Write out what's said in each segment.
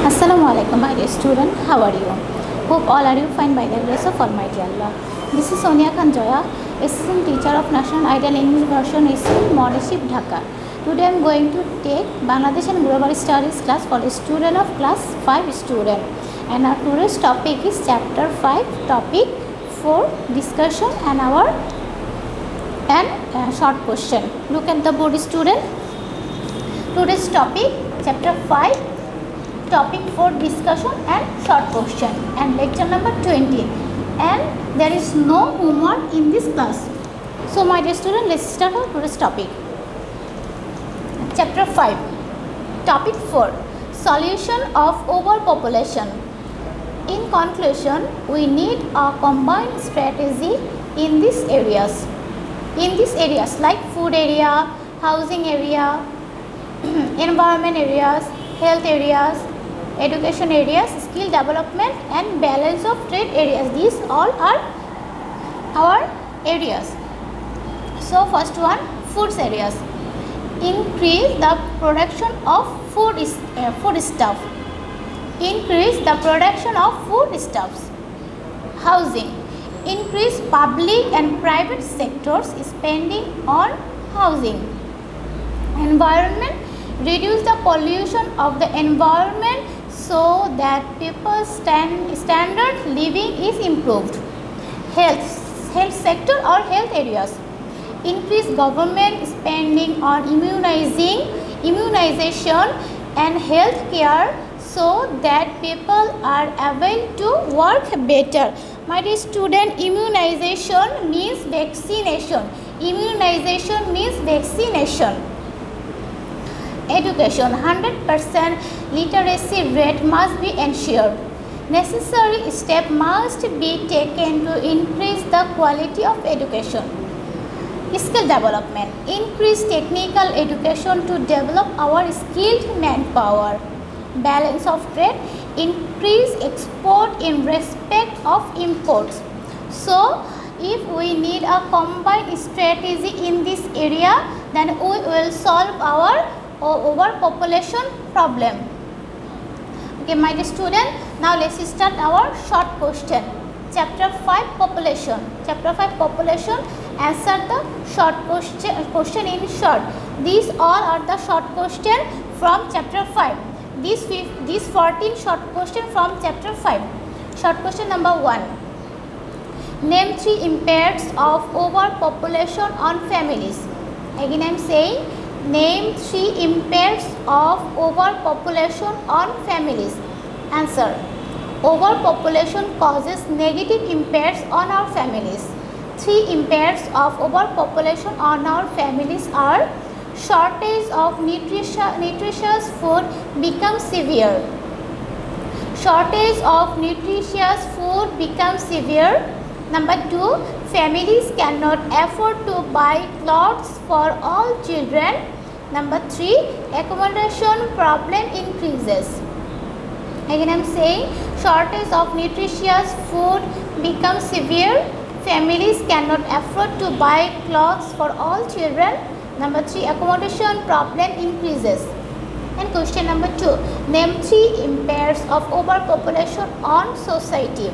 Assalamualaikum my dear student, how are you? Hope all are you fine by the grace of Almighty Allah. This is Sonia Khan Joya, assistant teacher of National Ideal English Version School, Modeship, Dhaka. Today I am going to take Bangladesh and Global Studies class for the student of class 5 student. And our today's topic is chapter 5, topic 4, discussion and short question. Look at the board student. Today's topic chapter 5. Topic 4 discussion and short question and lecture number 20, and there is no homework in this class. So my dear student, let's start our today's topic. Chapter 5, topic 4, solution of overpopulation. In conclusion, we need a combined strategy in these areas. Like food area, housing area, environment areas, health areas, education areas, skill development and balance of trade areas. These all are our areas. So first one, foods areas. Increase the production of foodstuff. Increase the production of foodstuffs. Housing. Increase public and private sectors spending on housing. Environment. Reduce the pollution of the environment so that people's standard living is improved. Health sector or health areas. Increase government spending on immunization and health care so that people are able to work better. My dear student, immunization means vaccination. Immunization means vaccination. Education, 100% literacy rate must be ensured. Necessary steps must be taken to increase the quality of education. Skill development, increase technical education to develop our skilled manpower. Balance of trade, increase export in respect of imports. So, if we need a combined strategy in this area, then we will solve our overpopulation problem. Okay, my dear student, now let's start our short question. Chapter 5 population. Chapter 5 population. Answer the short question in short. These all are the short question from chapter 5. These 14 short question from chapter 5. Short question number 1. Name 3 impacts of overpopulation on families. Again I am saying, name 3 impacts of overpopulation on families. Answer. Overpopulation causes negative impacts on our families. 3 impacts of overpopulation on our families are: shortage of nutritious food becomes severe. Shortage of nutritious food becomes severe. Number 2, families cannot afford to buy clothes for all children. Number 3, accommodation problem increases. Again I am saying, shortage of nutritious food becomes severe. Families cannot afford to buy clothes for all children. Number 3, accommodation problem increases. And question number 2, name 3 impacts of overpopulation on society.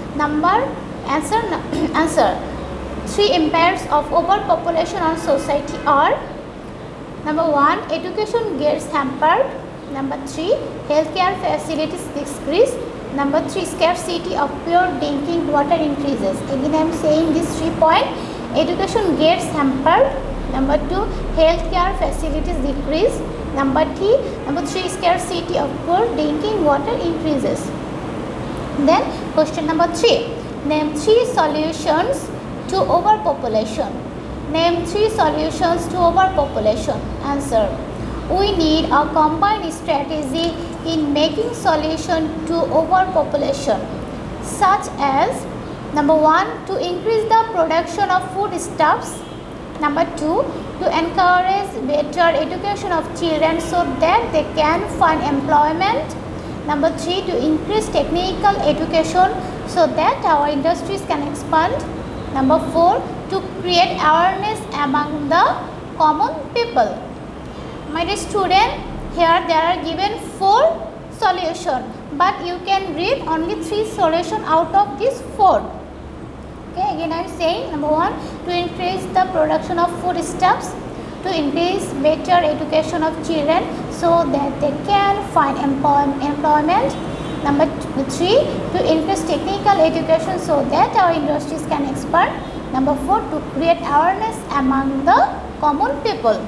Answer. 3 impacts of overpopulation on society are: number 1, education gets hampered. Number 3, healthcare facilities decrease. Number 3, scarcity of pure drinking water increases. Again I am saying these 3 points. Education gets hampered. Number 2, healthcare facilities decrease. Number 3, scarcity of pure drinking water increases. Then question number 3. Name 3 solutions to overpopulation. Name 3 solutions to overpopulation. Answer. We need a combined strategy in making solution to overpopulation, such as: number 1, to increase the production of foodstuffs. Number 2, to encourage better education of children so that they can find employment. Number 3, to increase technical education so that our industries can expand. Number 4, to create awareness among the common people. My dear student, here there are given 4 solution, but you can read only 3 solution out of these 4. Okay, again I am saying, number 1, to increase the production of foodstuffs, to increase better education of children so that they can find employment. Number 3, to increase technical education so that our industries can expand. Number 4, to create awareness among the common people.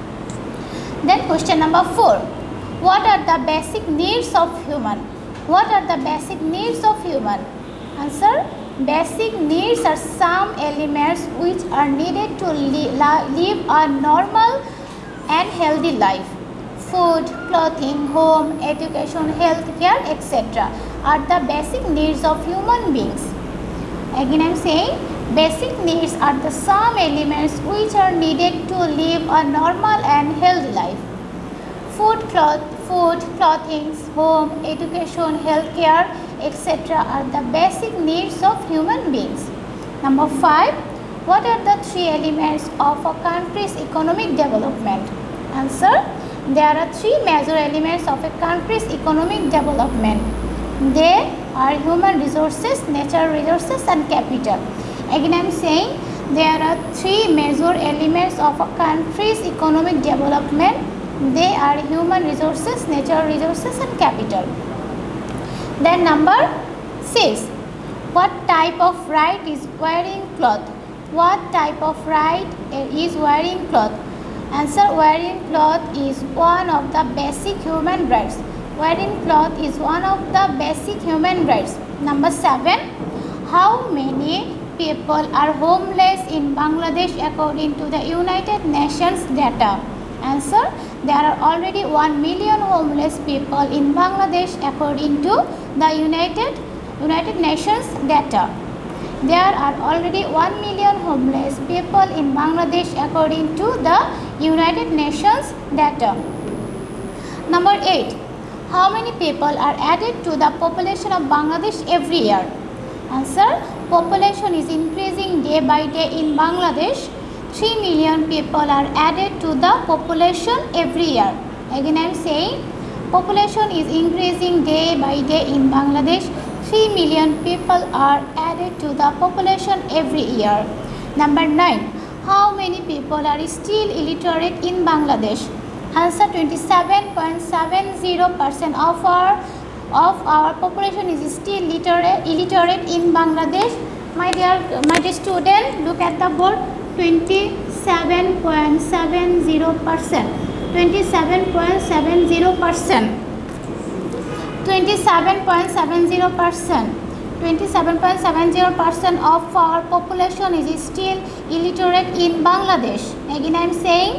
Then question number 4, what are the basic needs of human? What are the basic needs of human? Answer, basic needs are some elements which are needed to live a normal and healthy life. Food, clothing, home, education, health care, etc. are the basic needs of human beings. Again I am saying, basic needs are the some elements which are needed to live a normal and healthy life. Food, clothing, home, education, health care, etc. are the basic needs of human beings. Number 5, what are the 3 elements of a country's economic development? Answer, there are 3 major elements of a country's economic development. They are human resources, natural resources and capital. Again I am saying, there are 3 major elements of a country's economic development. They are human resources, natural resources and capital. Then number 6, what type of right is wearing cloth? What type of right is wearing cloth? Answer, wearing cloth is one of the basic human rights. Wearing cloth is one of the basic human rights. Number 7, how many people are homeless in Bangladesh according to the United Nations data? Answer, there are already 1 million homeless people in Bangladesh according to the United Nations data. There are already 1 million homeless people in Bangladesh according to the United Nations data. Number 8, how many people are added to the population of Bangladesh every year? Answer, population is increasing day by day in Bangladesh. 3 million people are added to the population every year. Again I am saying, population is increasing day by day in Bangladesh. 3 million people are added to the population every year. Number 9, how many people are still illiterate in Bangladesh? Answer, 27.70% of our population is still illiterate in Bangladesh. My dear student, look at the board. 27.70%. 27.70%. 27.70% of our population is still illiterate in Bangladesh. Again I am saying,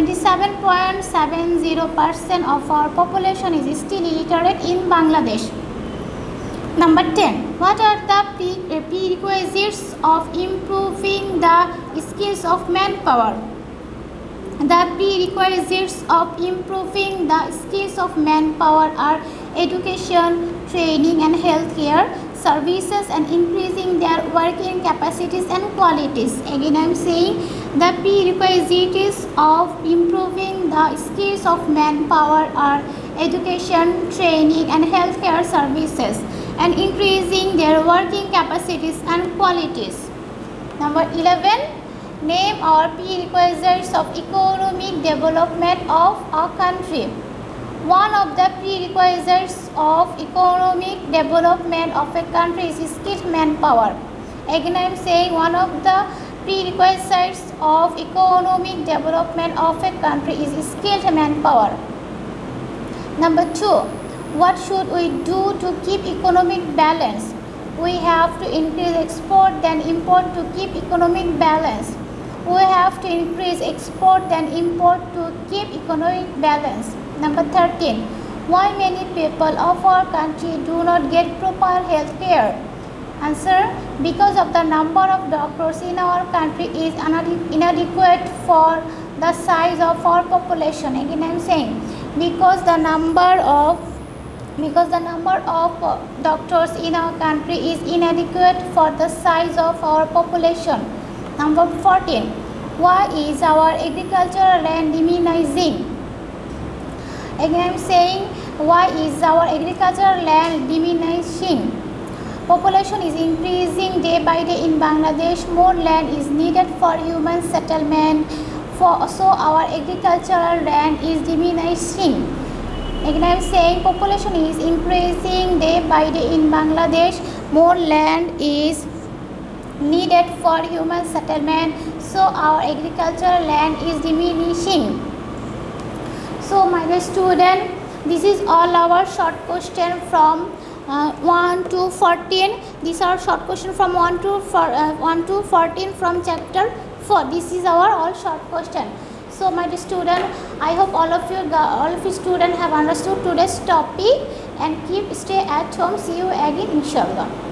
27.70% of our population is still illiterate in Bangladesh. Number 10, what are the prerequisites of improving the skills of manpower? The prerequisites of improving the skills of manpower are education, training and healthcare services and increasing their working capacities and qualities. Again I am saying, the prerequisites of improving the skills of manpower are education, training and healthcare services and increasing their working capacities and qualities. Number 11, name or prerequisites of economic development of a country. One of the prerequisites of economic development of a country is skilled manpower. Again I am saying, one of the prerequisites of economic development of a country is skilled manpower. Number 2, what should we do to keep economic balance? We have to increase export than import to keep economic balance. We have to increase export than import to keep economic balance. Number 13, why many people of our country do not get proper health care? Answer, because of the number of doctors in our country is inadequate for the size of our population. Again I am saying, because the number of doctors in our country is inadequate for the size of our population. Number 14, why is our agricultural land diminishing? Again I am saying, Why is our agricultural land diminishing? Population is increasing day by day in Bangladesh. More land is needed for human settlement. So our agricultural land is diminishing. Again I am saying population is increasing day by day in Bangladesh. More land is needed for human settlement. So our agricultural land is diminishing. So my dear student, this is all our short question from 1 to 14. These are short question from 1 to 14 from chapter 4. This is our all short question. So my dear student, I hope all of you students have understood today's topic and stay at home. See you again inshallah.